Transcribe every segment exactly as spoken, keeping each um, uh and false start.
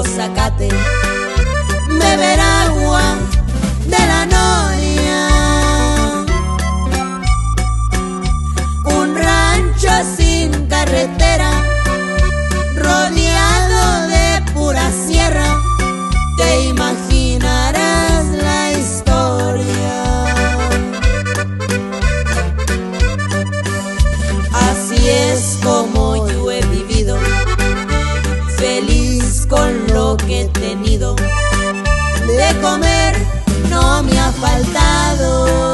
puro zacate, beber agua de la noria. Un rancho sin carretera, rodeado de pura sierra, te imaginarás la historia. Así es como yo he vivido, feliz con lo que he tenido. De comer no me ha faltado.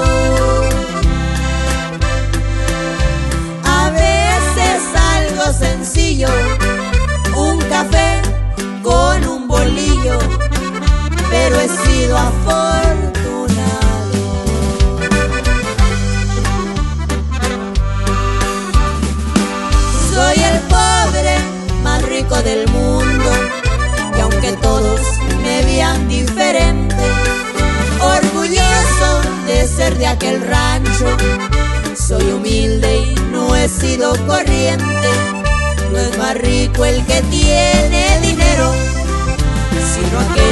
A veces algo sencillo, un café con un bolillo, pero he sido afortunado. Soy el pobre más rico del mundo, y aunque todos me vean diferente, orgulloso de ser de aquel rancho, soy humilde y no he sido corriente. No es más rico el que tiene dinero, sino aquel